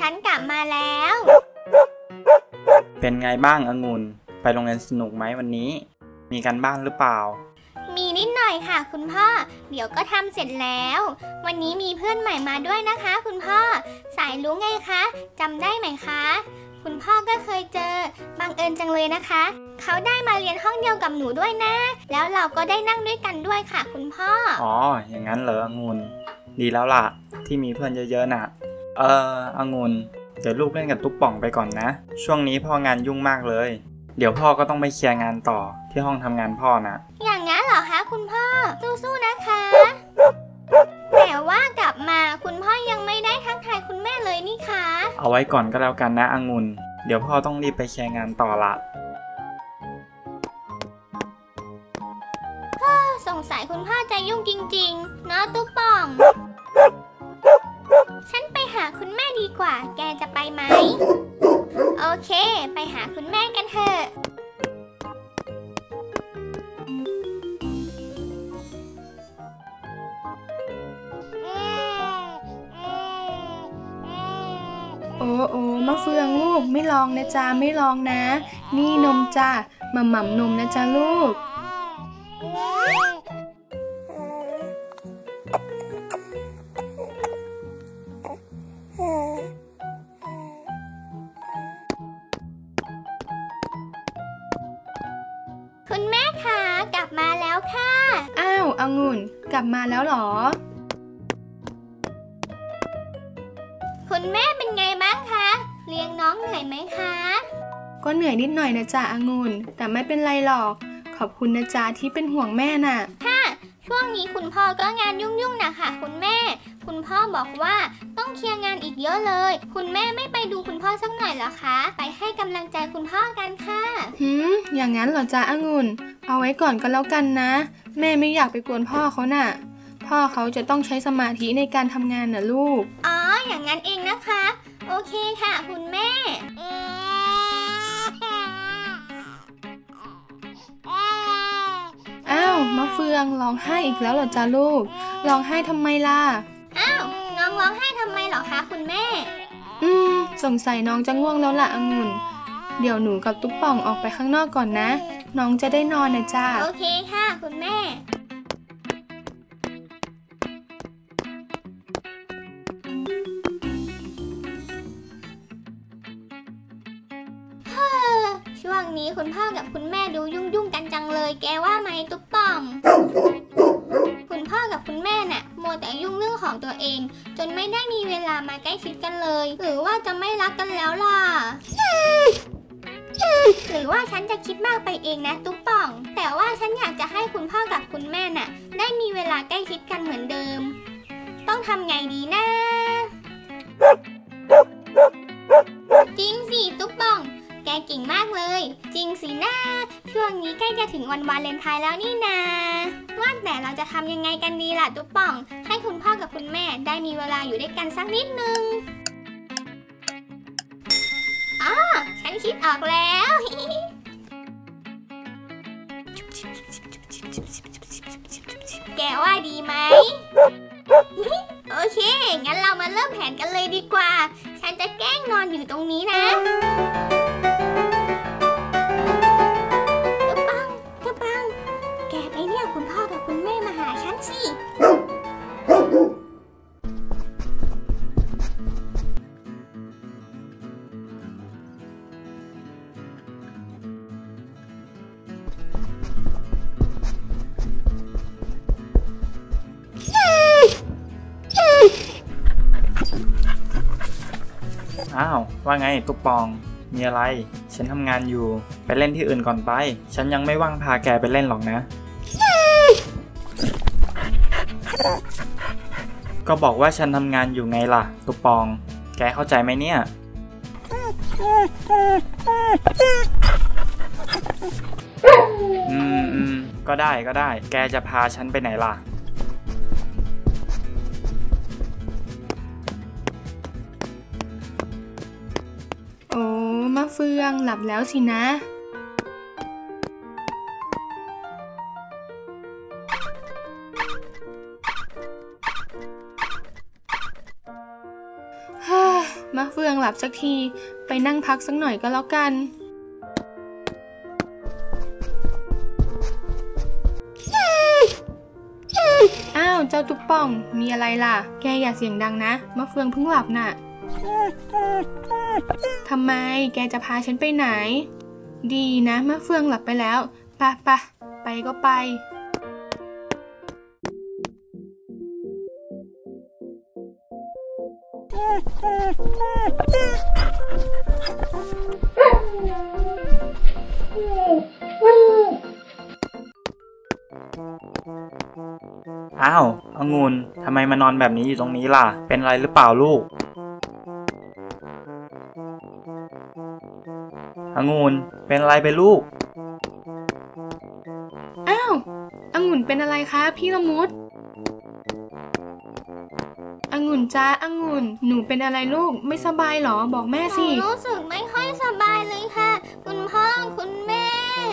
ฉันกลับมาแล้วเป็นไงบ้างองุ่นไปโรงเรียนสนุกไหมวันนี้มีการบ้านหรือเปล่ามีนิดหน่อยค่ะคุณพ่อเดี๋ยวก็ทำเสร็จแล้ววันนี้มีเพื่อนใหม่มาด้วยนะคะคุณพ่อสายลุงไงคะจำได้ไหมคะคุณพ่อก็เคยเจอบังเอิญจังเลยนะคะเขาได้มาเรียนห้องเดียวกับหนูด้วยนะแล้วเราก็ได้นั่งด้วยกันด้วยค่ะคุณพ่ออ๋ออย่างนั้นเหรอองุ่นดีแล้วล่ะที่มีเพื่อนเยอะๆน่ะองุ่นเดี๋ยวลูกเล่นกับตุ๊กป่องไปก่อนนะช่วงนี้พ่องานยุ่งมากเลยเดี๋ยวพ่อก็ต้องไปเคลียร์งานต่อที่ห้องทำงานพ่อนะอย่างนั้นเหรอคะคุณพ่อสู้ๆนะคะแต่ว่ากลับมาคุณพ่อยังไม่ได้ทักทายคุณแม่เลยนี่คะเอาไว้ก่อนก็แล้วกันนะองุ่นเดี๋ยวพ่อต้องรีบไปเคลียร์งานต่อละสงสัยคุณพ่อจะยุ่งจริงๆเนาะตุ๊กป่องฉันไปหาคุณแม่ดีกว่าแกจะไปไหมโอเคไปหาคุณแม่กันเถอะโอ้มะเฟืองลูกไม่ลองนะจ๊ะไม่ลองนะนี่นมจ้ะหม่ำนมนะจ๊ะลูกคุณแม่คะกลับมาแล้วค่ะอ้าวองุ่นกลับมาแล้วหรอคุณแม่เป็นไงบ้างคะเลี้ยงน้องเหนื่อยไหมคะก็เหนื่อยนิดหน่อยนะจ๊ะองุ่นแต่ไม่เป็นไรหรอกขอบคุณนะจ๊ะที่เป็นห่วงแม่น่ะค่ะช่วงนี้คุณพ่อก็งานยุ่งๆนะคะคุณแม่คุณพ่อบอกว่าต้องเคลียร์งานอีกเยอะเลยคุณแม่ไม่ไปดูคุณพ่อสักหน่อยเหรอคะไปให้กำลังใจคุณพ่อกันค่ะอย่างนั้นเหรอจ๊ะองุ่นเอาไว้ก่อนก็แล้วกันนะแม่ไม่อยากไปกวนพ่อเขาน่ะพ่อเขาจะต้องใช้สมาธิในการทำงานน่ะลูกอ๋ออย่างนั้นเองนะคะโอเคค่ะคุณแม่อ้าวมะเฟืองร้องไห้อีกแล้วเหรอจ๊ะลูกร้องไห้ทำไมล่ะอ้าวน้องร้องไห้ทำไมเหรอคะคุณแม่สงสัยน้องจะง่วงแล้วล่ะองุ่นเดี๋ยวหนูกับตุ๊กป่องออกไปข้างนอกก่อนนะน้องจะได้นอนนะจ๊ะโอเคค่ะคุณแม่ช่วงนี้คุณพ่อกับคุณแม่ดูยุ่งกันจังเลยแกว่าไหมตุ๊กป่องคุณพ่อกับคุณแม่น่ะมัวแต่ยุ่งเรื่องของตัวเองจนไม่ได้มีเวลามาใกล้ชิดกันเลยหรือว่าจะไม่รักกันแล้วล่ะหรือว่าฉันจะคิดมากไปเองนะตุ๊กป่องแต่ว่าฉันอยากจะให้คุณพ่อกับคุณแม่น่ะได้มีเวลาใกล้ชิดกันเหมือนเดิมต้องทำไงดีนะจริงสิตุ๊กป่องแกเก่งมากเลยจริงสินะช่วงนี้ใกล้จะถึงวันวาเลนไทน์แล้วนี่นาว่าแต่เราจะทำยังไงกันดีล่ะตุ๊กป่องให้คุณพ่อกับคุณแม่ได้มีเวลาอยู่ด้วยกันสักนิดนึงอ๋อฉันคิดออกแล้วแกว่าดีไหมโอเคงั้นเรามาเริ่มแผนกันเลยดีกว่าฉันจะแกล้งนอนอยู่ตรงนี้นะกระปังแกไปเรียกคุณพ่อกับคุณแม่มาหาฉันสิอ้าวว่าไงตุ๊กปองมีอะไรฉันทำงานอยู่ไปเล่นที่อื่นก่อนไปฉันยังไม่ว่างพาแกไปเล่นหรอกนะก็บอกว่าฉันทำงานอยู่ไงล่ะตุ๊กปองแกเข้าใจไหมเนี่ยก็ได้แกจะพาฉันไปไหนล่ะมะเฟืองหลับแล้วสินะมะเฟืองหลับสักทีไปนั่งพักสักหน่อยก็แล้วกันอ้าวเจ้าตุ๊กป่องมีอะไรล่ะแกอย่าเสียงดังนะมะเฟืองเพิ่งหลับน่ะทำไมแกจะพาฉันไปไหนดีนะมะเฟืองหลับไปแล้วไปก็ไปอ้าวองุ่นทำไมมานอนแบบนี้อยู่ตรงนี้ล่ะเป็นไรหรือเปล่าลูกองุ่นเป็นอะไรไปลูกอ้าวองุ่นเป็นอะไรคะพี่ละมุดองุ่นจ้าองุ่นหนูเป็นอะไรลูกไม่สบายหรอบอกแม่สิหนูรู้สึกไม่ค่อยสบายเลยค่ะคุณพ่อคุณแม่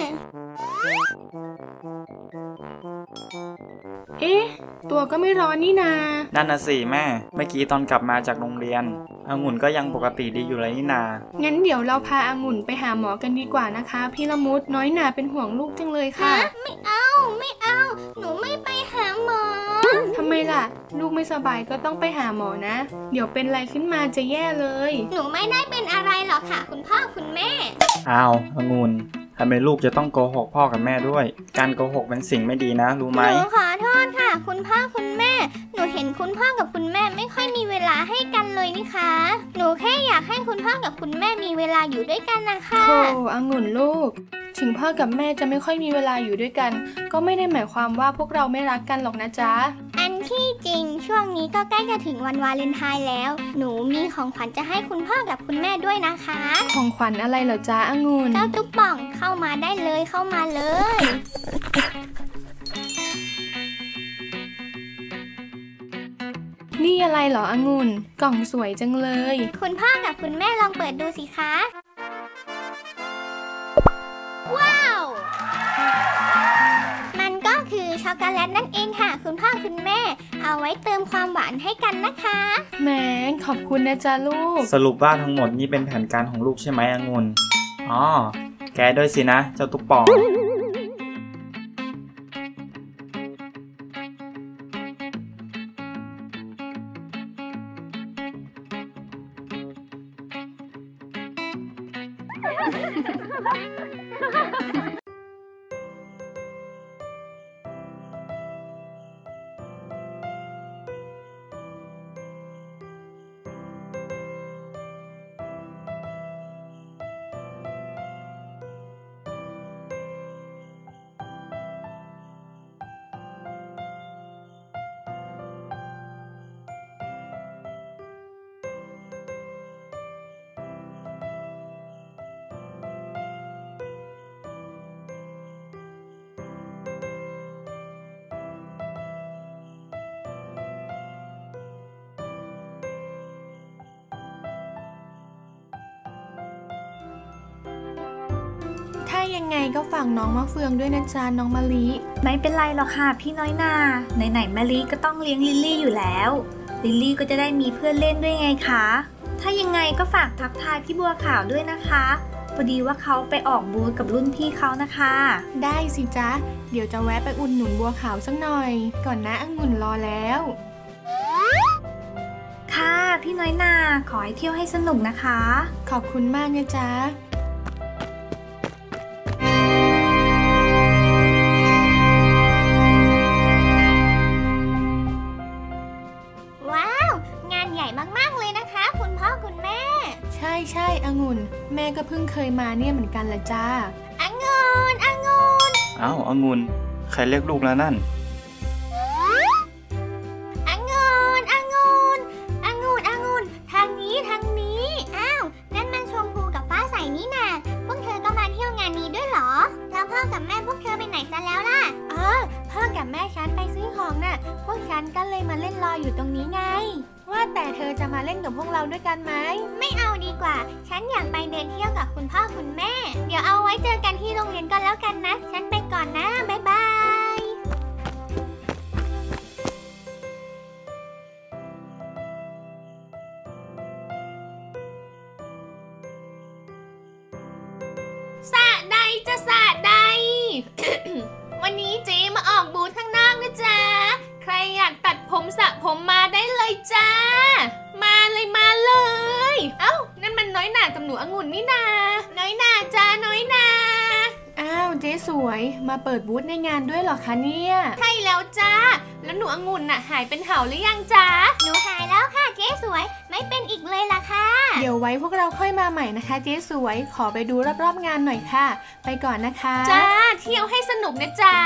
เอ๊ะตัวก็ไม่ร้อนนี่นานั่นน่ะสิแม่เมื่อกี้ตอนกลับมาจากโรงเรียนองุ่นก็ยังปกติดีอยู่เลยนี่นางั้นเดี๋ยวเราพาองุ่นไปหาหมอกันดีกว่านะคะพี่ละมุดน้อยหนาเป็นห่วงลูกจังเลยค่ะไม่เอาหนูไม่ไปหาหมอทำไมล่ะลูกไม่สบายก็ต้องไปหาหมอนะเดี๋ยวเป็นอะไรขึ้นมาจะแย่เลยหนูไม่ได้เป็นอะไรหรอกค่ะคุณพ่อคุณแม่อ้าวองุ่นทำไมลูกจะต้องโกหกพ่อกับแม่ด้วยการโกหกเป็นสิ่งไม่ดีนะรู้ไหมหนูขอโทษค่ะคุณพ่อคุณแม่หนูเห็นคุณพ่อกับคุณแม่ไม่ค่อยมีเวลาให้กันเลยนี่คะหนูแค่อยากให้คุณพ่อกับคุณแม่มีเวลาอยู่ด้วยกันนะคะโธ่องุ่นลูกถึงพ่อกับแม่จะไม่ค่อยมีเวลาอยู่ด้วยกันก็ไม่ได้หมายความว่าพวกเราไม่รักกันหรอกนะจ๊ะอันที่จริงช่วงนี้ก็ใกล้จะถึงวันวาเลนไทน์แล้วหนูมีของขวัญจะให้คุณพ่อกับคุณแม่ด้วยนะคะของขวัญอะไรเหรอจ๊ะองุ่นเจ้าตุ๊กป่องเข้ามาได้เลยเข้ามาเลยนี่อะไรเหรอองุ่นกล่องสวยจังเลยคุณพ่อกับคุณแม่ลองเปิดดูสิคะว้าวมันก็คือช็อกโกแลตนั่นเองค่ะคุณพ่อคุณแม่เอาไว้เติมความหวานให้กันนะคะแหมขอบคุณนะจ๊ะลูกสรุปว่าทั้งหมดนี้เป็นแผนการของลูกใช่ไหมองุ่นอ๋อแกด้วยสินะเจ้าตุ๊กป่องถ้ายังไงก็ฝากน้องมะเฟืองด้วยนะจ๊ะน้องมะลิไม่เป็นไรหรอกค่ะพี่น้อยนาไหนๆมะลิก็ต้องเลี้ยงลิลลี่อยู่แล้วลิลลี่ก็จะได้มีเพื่อนเล่นด้วยไงคะถ้ายังไงก็ฝากทักทายพี่บัวขาวด้วยนะคะพอดีว่าเขาไปออกบูธกับรุ่นพี่เขานะคะได้สิจ๊ะเดี๋ยวจะแวะไปอุดหนุนบัวขาวสักหน่อยก่อนนะองุ่นรอแล้วค่ะพี่น้อยนาขอให้เที่ยวให้สนุกนะคะขอบคุณมากนะจ๊ะใช่องุ่นแม่ก็เพิ่งเคยมาเนี่ยเหมือนกันละจ้าองุ่นอ้าวองุ่นใครเรียกลูกแล้วนั่นองุ่นทางนี้อ้าวนั่นมันชมพูกับฟ้าใสนี่นาพวกเธอก็มาเที่ยวงานนี้ด้วยเหรอแล้วพ่อกับแม่พวกเธอไปไหนซะแล้วล่ะพ่อกับแม่ฉันไปซื้อของน่ะพวกฉันก็เลยมาเล่นรออยู่ตรงนี้ไงว่าแต่เธอจะมาเล่นกับพวกเราด้วยกันไหมไม่เอาดีกว่าฉันอยากไปเดินเที่ยวกับคุณพ่อคุณแม่เดี๋ยวเอาไว้เจอกันที่โรงเรียนก็แล้วกันนะฉันไปก่อนนะบ๊ายบายวันนี้เจ๊มาออกบูธข้างนอกนะจ๊ะใครอยากตัดผมสระผมมาได้เลยจ้ามาเลยเอ้านั่นมันน้อยหน่ากับหนูองุ่นนี่นาน้อยหน่าจ้าน้อยหน่าอ้าวเจ๊สวยมาเปิดบูธในงานด้วยเหรอคะเนี่ยใช่แล้วจ้าแล้วหนูองุ่นน่ะหายเป็นเห่าหรือยังจ้าหนูหายแล้วค่ะเจ๊สวยไม่เป็นอีกเลยล่ะค่ะเดี๋ยวไว้พวกเราค่อยมาใหม่นะคะเจ๊สวยขอไปดูรอบๆงานหน่อยค่ะไปก่อนนะคะจ้าเที่ยวให้สนุกนะจ๊ะ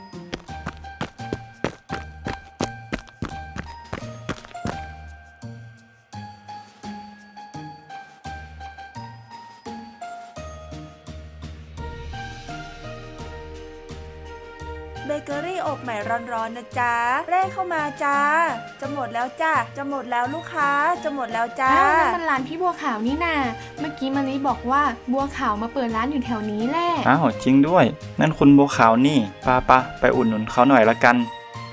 เบเกอรี่อบใหม่ร้อนๆนะจ๊ะเร่เข้ามาจ้าจะหมดแล้วจ้าจะหมดแล้วลูกค้าจะหมดแล้วจ้าอ้าวนั่นมันร้านพี่บัวขาวนี่นาเมื่อกี้มะลิบอกว่าบัวขาวมาเปิดร้านอยู่แถวนี้แหละอ้าวจริงด้วยนั่นคุณบัวขาวนี่ป้าไปอุดหนุนเขาหน่อยละกัน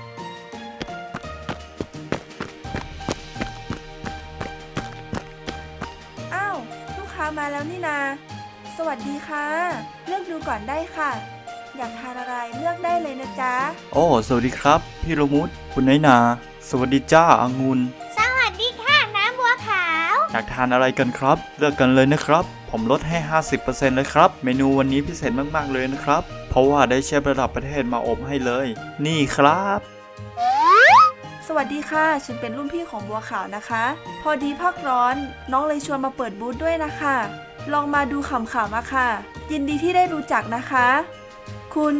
อ้าวลูกค้ามาแล้วนี่นาสวัสดีค่ะเลือกดูก่อนได้ค่ะอยากทานอะไรเลือกได้เลยนะจ๊ะโอ้สวัสดีครับพี่ละมุดคุณน้อยนาสวัสดีจ้าองุ่นสวัสดีค่ะน้ำบัวขาวอยากทานอะไรกันครับเลือกกันเลยนะครับผมลดให้ 50% เลยครับเมนูวันนี้พิเศษมากๆเลยนะครับเพราะว่าได้เชฟระดับประเทศมาอบให้เลยนี่ครับสวัสดีค่ะฉันเป็นรุ่นพี่ของบัวขาวนะคะพอดีพักร้อนน้องเลยชวนมาเปิดบูธด้วยนะคะลองมาดูขำๆมาค่ะยินดีที่ได้รู้จักนะคะคุณ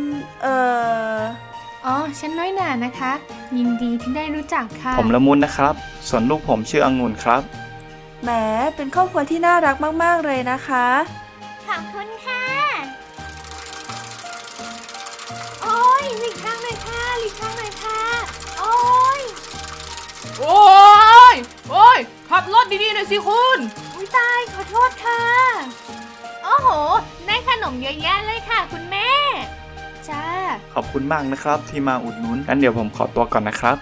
อ๋อฉันน้อยหน่านะคะยินดีที่ได้รู้จักค่ะผมละมุนนะครับส่วนลูกผมชื่อองุ่นครับแหมเป็นครอบครัวที่น่ารักมากๆเลยนะคะขอบคุณค่ะโอ้ยหลีกทางหน่อยค่ะหลีกทางหน่อยค่ะโอ้ยขับรถดีๆหน่อยสิคุณอุ้ยตายขอโทษค่ะโอ้โหได้ขนมเยอะแยะเลยค่ะคุณแม่จ้าขอบคุณมากนะครับที่มาอุดหนุนงั้นเดี๋ยวผมขอตัวก่อนนะครับ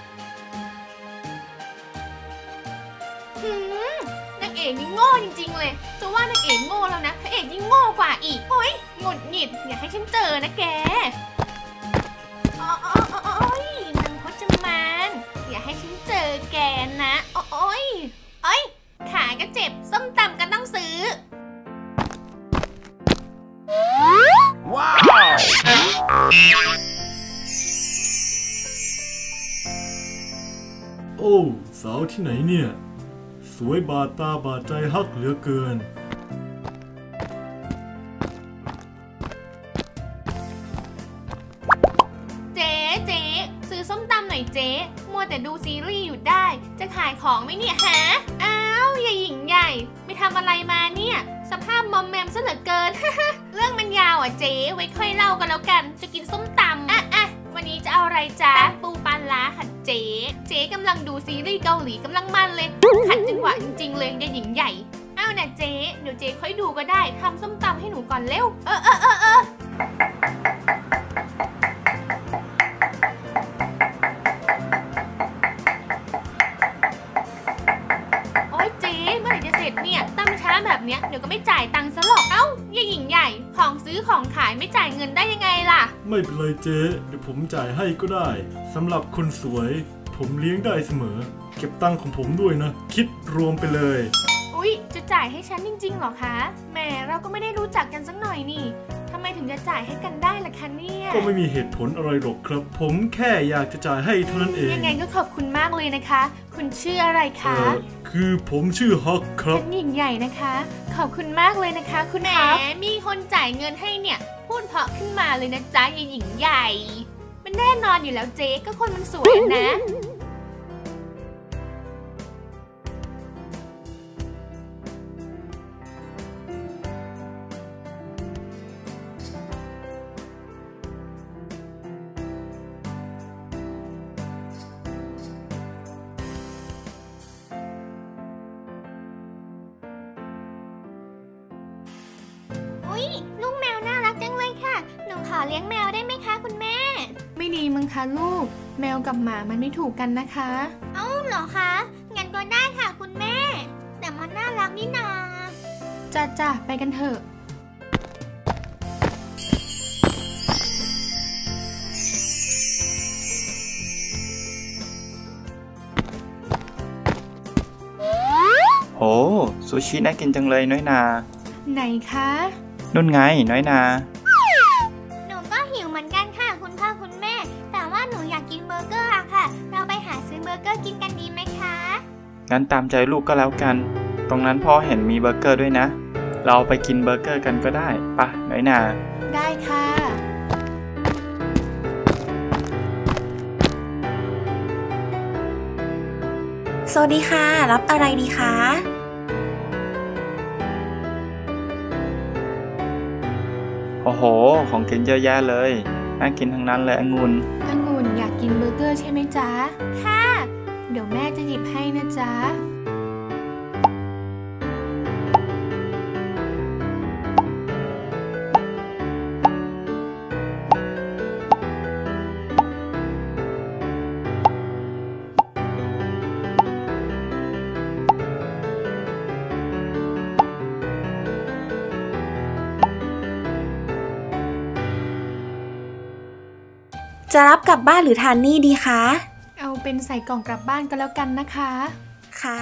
นางเอกนี่โง่จริงๆเลยจะว่านางเอกโง่แล้วนะพระเอกยิ่งโง่กว่าอีกโอ๊ยหงุดหงิดอย่าให้ฉันเจอนะแกนางพจมานอย่าให้ฉันเจอแกนะโอ๊ยขาก็เจ็บส้มตำก็ต้องซื้อว้าวโอ้สาวที่ไหนเนี่ยสวยบาดตาบาดใจฮักเหลือเกินเจ๊ซื้อส้มตำหน่อยเจ๊มัวแต่ดูซีรีส์อยู่ได้จะขายของไหมเนี่ยฮะอ้าวอย่าหญิงใหญ่ไม่ทำอะไรมาเนี่ยสภาพมอมแมมซะเหลือเกิน เรื่องมันยาวอ่ะเจ๊ไว้ค่อยเล่ากันแล้วกันจะกินส้มตำวันนี้จะเอาอะไรจ๊ะปูปลาร้าค่ะเจ๊กำลังดูซีรีส์เกาหลีกำลังมันเลยขัดจังหวะจริงๆเลยอย่าหญิงใหญ่เอาน่ะเจ๊เดี๋ยวเจ๊ค่อยดูก็ได้ทำส้มตำให้หนูก่อนเร็วเนี่ยตั้มช้าแบบเนี้ยเดี๋ยวก็ไม่จ่ายตังค์ซะหรอกเอ้าอย่าหญิงใหญ่ของซื้อของขายไม่จ่ายเงินได้ยังไงล่ะไม่เป็นไรเจ๊เดี๋ยวผมจ่ายให้ก็ได้สำหรับคนสวยผมเลี้ยงได้เสมอเก็บตังค์ของผมด้วยนะคิดรวมไปเลยอุ๊ยจะจ่ายให้ฉันจริงๆหรอคะแหมเราก็ไม่ได้รู้จักกันสักหน่อยนี่ทำไมถึงจะจ่ายให้กันได้ล่ะคะเนี่ยก็ไม่มีเหตุผลอะไรหรอกครับผมแค่อยากจะจ่ายให้เท่านั้นเองยังไงก็ขอบคุณมากเลยนะคะคุณชื่ออะไรคะคือผมชื่อฮักครับฉันหญิงใหญ่นะคะขอบคุณมากเลยนะคะคุณฮักมีคนจ่ายเงินให้เนี่ยพูดเพราะขึ้นมาเลยนะจ๊ะยายหญิงใหญ่มันแน่นอนอยู่แล้วเจ๊ก็คนมันสวยนะลูกแมวน่ารักจังเลยค่ะหนูขอเลี้ยงแมวได้ไหมคะคุณแม่ไม่ดีมั้งคะลูกแมวกับหมามันไม่ถูกกันนะคะเอ้าเหรอคะงั้นก็ได้ค่ะคุณแม่แต่มันน่ารักนี่นาจ้ะไปกันเถอะซูชิน่ากินจังเลยน้อยนาไหนคะนุ่นไงน้อยนาหนูก็หิวเหมือนกันค่ะคุณพ่อคุณแม่ แต่ว่าหนูอยากกินเบอร์เกอร์อะค่ะ เราไปหาซื้อเบอร์เกอร์กินกันดีไหมคะงั้นตามใจลูกก็แล้วกัน ตรงนั้นพ่อเห็นมีเบอร์เกอร์ด้วยนะ เราไปกินเบอร์เกอร์กันก็ได้ปะน้อยนาได้ค่ะสวัสดีค่ะ รับอะไรดีคะโอ้โห ของกินเยอะแยะเลย น่ากินทั้งนั้นเลยองุ่นองุ่นอยากกินเบอร์เกอร์ใช่ไหมจ๊ะ ค่ะ เดี๋ยวแม่จะหยิบให้นะจ๊ะจะรับกลับบ้านหรือทานนี่ดีคะเอาเป็นใส่กล่องกลับบ้านก็แล้วกันนะคะค่ะ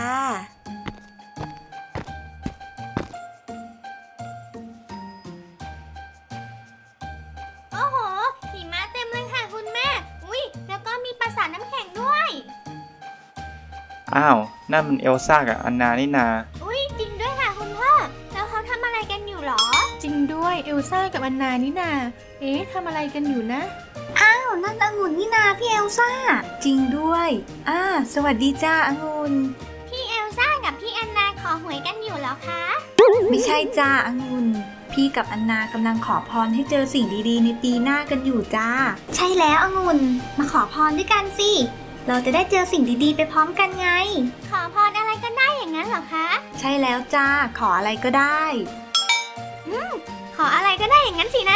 โอ้โหหิมะเต็มเลยค่ะคุณแม่ อุ๊ย แล้วก็มีปราสาทน้ำแข็งด้วยอ้าวนั่นมันเอลซ่ากับอันนานี่นาอุ๊ย จริงด้วยค่ะคุณพ่อ แล้วเขาทำอะไรกันอยู่หรอจริงด้วยเอลซ่ากับอันนานี่นาเอ๊ะทำอะไรกันอยู่นะอ้าวนั่นองุ่นนี่นาพี่เอลซ่า จริงด้วยสวัสดีจ้าองุ่นพี่เอลซ่ากับพี่แอนนาขอหวยกันอยู่เหรอคะไม่ใช่จ้าองุ่น พี่กับอันนากำลังขอพรให้เจอสิ่งดีๆในปีหน้ากันอยู่จ้า ใช่แล้วองุ่น มาขอพรด้วยกันสิ เราจะได้เจอสิ่งดีๆไปพร้อมกันไงขอพรอะไรก็ได้อย่างนั้นเหรอคะใช่แล้วจ้า ขออะไรก็ได้ขออะไรก็ได้อย่างนั้นสินะ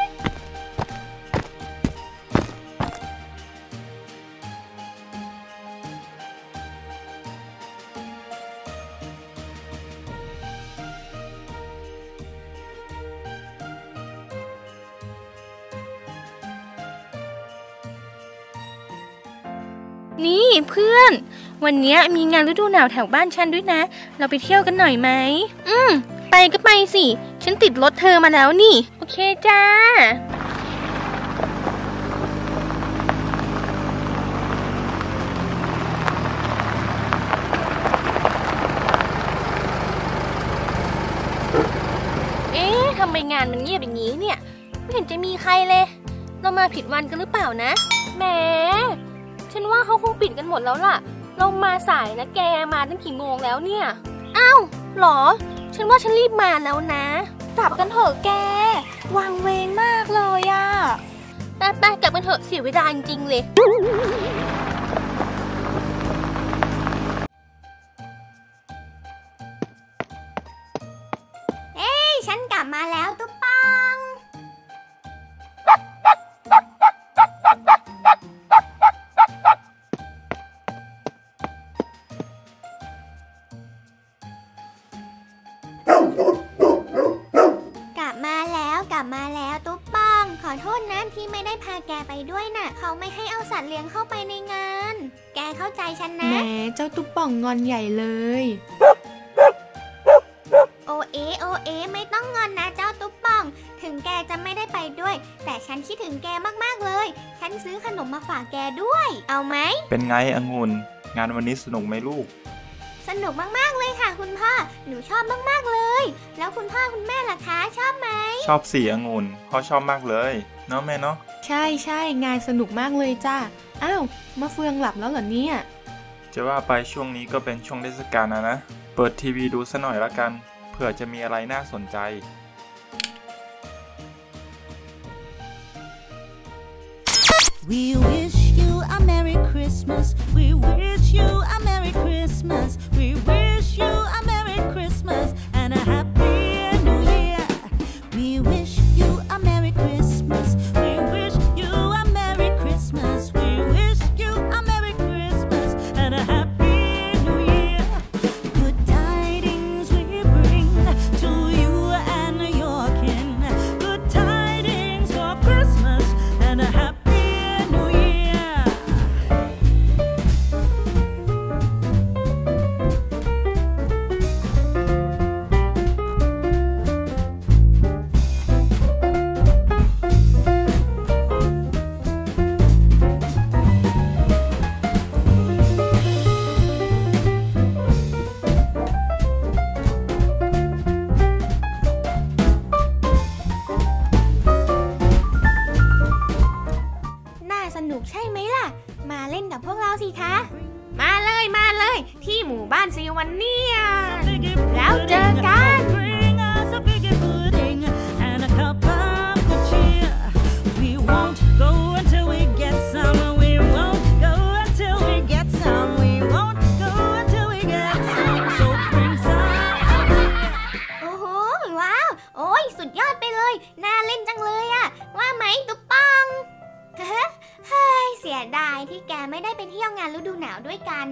นี่เพื่อน วันนี้มีงานฤดูหนาวแถวบ้านฉันด้วยนะ เราไปเที่ยวกันหน่อยไหมไปก็ไปสิ ฉันติดรถเธอมาแล้วนี่ โอเคจ้า เอ๊ะทำไมงานมันเงียบอย่างนี้เนี่ย ไม่เห็นจะมีใครเลย เรามาผิดวันกันหรือเปล่านะแหมฉันว่าเขาคงปิดกันหมดแล้วล่ะ เรามาสายนะแกมาตั้งกี่โมงแล้วเนี่ยอ้าวหรอ ฉันว่าฉันรีบมาแล้วนะกลับกันเถอะแกวางเวงมากเลยอะไปกลับกันเถอะเสียเวลาจริงๆเลยฉันกลับมาแล้วตุ๊บปอง กลับมาแล้วตุ๊บปอง ขอโทษนะที่ไม่ได้พาแกไปด้วยน่ะ เขาไม่ให้เอาสัตว์เลี้ยงเข้าไปในงาน แกเข้าใจฉันแหนะมเจ้าตุ๊บป่องงอนใหญ่เลยโอเอไม่ต้องงอนนะเจ้าตุ๊บป่อง ถึงแกจะไม่ได้ไปด้วย แต่ฉันคิดถึงแกมากๆเลย ฉันซื้อขนมมาฝากแกด้วย เอาไหมเป็นไงองุ่น งานวันนี้สนุกไหมลูกสนุกมากๆเลยค่ะคุณพ่อ หนูชอบมากๆเลย แล้วคุณพ่อคุณแม่ล่ะคะชอบไหมชอบสีองุ่นพ่อชอบมากเลยเนาะแม่เนาะใช่งานสนุกมากเลยจ้าอ้าวมะเฟืองหลับแล้วเหรอเนี่ยจะว่าไปช่วงนี้ก็เป็นช่วงเทศกาลนะ เปิดทีวีดูซะหน่อยละกัน เผื่อจะมีอะไรน่าสนใจ We wish you a Merry Christmas. We wish you a Merry Christmas. We wish you a Merry Christmas and a Happy New Year. We wish you a Merry Christmas. We wish you a Merry Christmas. We wish you a Merry Christmas and a Happy New Year. Good tidings we bring to you and your kin. Good tidings for Christmas and a happy New Year. สนุกใช่ไหมล่ะมาเล่นกับพวกเราสิคะมาเลยที่หมู่บ้านซีวันเนี่ยแล้วเจอกัน Bring us a figgy pudding and a cup of good cheer. We won't go until we get some. We won't go until we get some. We won't go until we get some. So bring some beer. โอ้โหว้าวโอ้ยสุดยอดไปเลยน่าเล่นจังเลยอะว่าไหมตุ๊บป่องเฮ้ยเสียดายที่แกไม่ได้ไปเที่ยวงานฤดูหนาวด้วยกัน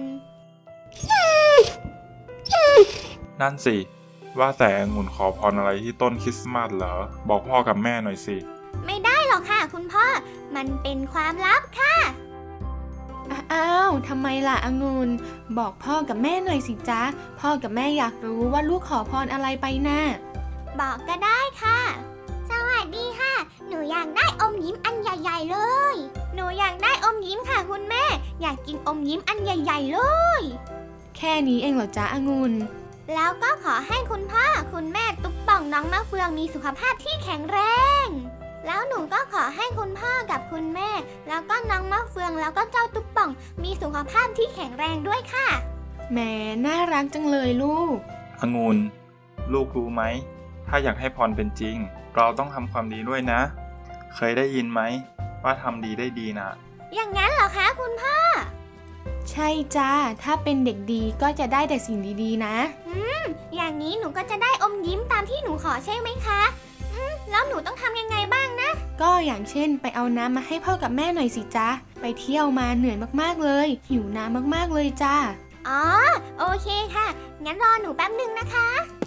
นั่นสิว่าแต่องุ่นขอพรอะไรที่ต้นคริสต์มาสเหรอบอกพ่อกับแม่หน่อยสิไม่ได้หรอกค่ะคุณพ่อมันเป็นความลับค่ะอ้าวทำไมล่ะองุ่นบอกพ่อกับแม่หน่อยสิจ๊ะพ่อกับแม่อยากรู้ว่าลูกขอพรอะไรไปน่ะบอกก็ได้ค่ะสวัสดีค่ะหนูอยากได้อมยิ้มอันใหญ่ๆเลยหนูอยากได้อมยิ้มค่ะคุณแม่อยากกินอมยิ้มอันใหญ่ๆเลยแค่นี้เองเหรอจ๊ะองุ่นแล้วก็ขอให้คุณพ่อคุณแม่ตุ๊บป่องน้องมะเฟืองมีสุขภาพที่แข็งแรง แล้วหนูก็ขอให้คุณพ่อกับคุณแม่แล้วก็น้องมะเฟืองแล้วก็เจ้าตุ๊บป่องมีสุขภาพที่แข็งแรงด้วยค่ะแหมน่ารักจังเลยลูกองุ่นลูกรู้ไหมถ้าอยากให้พรเป็นจริงเราต้องทำความดีด้วยนะ เคยได้ยินไหมว่าทำดีได้ดีนะอย่างนั้นเหรอคะคุณพ่อใช่จ้าถ้าเป็นเด็กดีก็จะได้แต่สิ่งดีๆนะอย่างนี้หนูก็จะได้อมยิ้มตามที่หนูขอใช่ไหมคะแล้วหนูต้องทำยังไงบ้างนะก็อย่างเช่นไปเอาน้ำมาให้พ่อกับแม่หน่อยสิจ๊ะไปเที่ยวมาเหนื่อยมากๆเลยหิวน้ำมากๆเลยจ้าอ๋อโอเคค่ะงั้นรอหนูแป๊บนึงนะคะ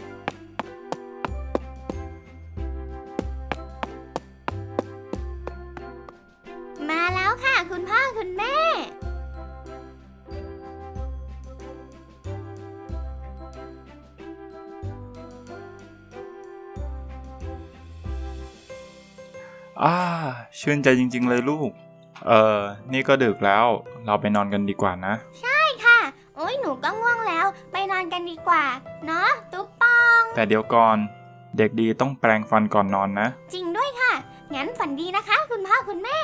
มาแล้วค่ะคุณพ่อคุณแม่ชื่นใจจริงๆเลยลูกนี่ก็ดึกแล้วเราไปนอนกันดีกว่านะใช่ค่ะโอ้ยหนูก็ง่วงแล้วไปนอนกันดีกว่าเนาะตุ๊บปองแต่เดี๋ยวก่อนเด็กดีต้องแปรงฟันก่อนนอนนะจริงด้วยค่ะงั้นฝันดีนะคะคุณพ่อคุณแม่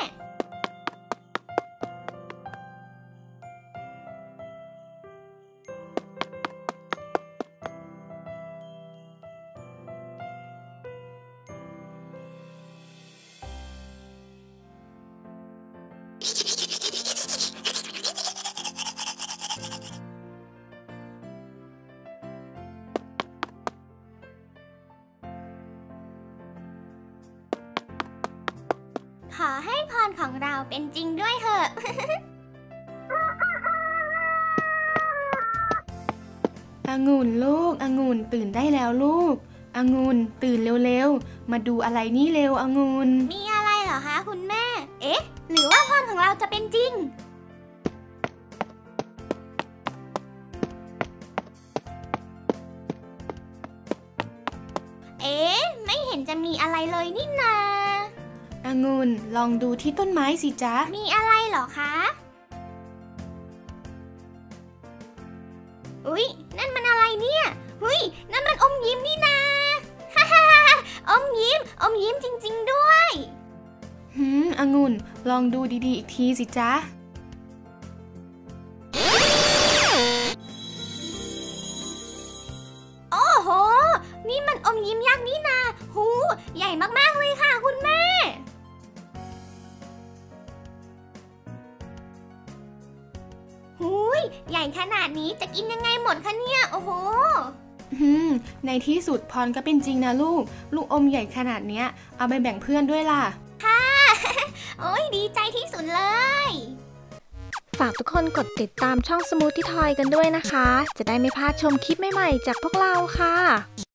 ขอให้พรของเราเป็นจริงด้วยเถอะองุ่นลูกองุ่นตื่นได้แล้วลูกองุ่นตื่นเร็วๆมาดูอะไรนี่เร็วองุ่นมีอะไรเหรอคะคุณแม่เอ๊ะหรือว่าพรของเราจะเป็นจริงเอ๊ะไม่เห็นจะมีอะไรเลยนี่นาองุ่นลองดูที่ต้นไม้สิจ๊ะมีอะไรเหรอคะอุ๊ยนั่นมันอะไรเนี่ยอุ๊ยนั่นมันอมยิ้มนี่นาฮ่าฮ่าอมยิ้มจริงๆด้วยองุ่นลองดูดีๆอีกทีสิจ๊ะโอ้โหนี่มันอมยิ้มยักษ์นี่นาหูใหญ่มากๆเลยค่ะคุณแม่หูยใหญ่ขนาดนี้จะกินยังไงหมดคะเนี่ยโอ้โหในที่สุดพรก็เป็นจริงนะลูกอมใหญ่ขนาดเนี้ยเอาไปแบ่งเพื่อนด้วยล่ะค่ะ โอ้ยดีใจที่สุดเลยฝากทุกคนกดติดตามช่อง Smoothie Toy กันด้วยนะคะจะได้ไม่พลาดชมคลิปใหม่ๆจากพวกเราค่ะ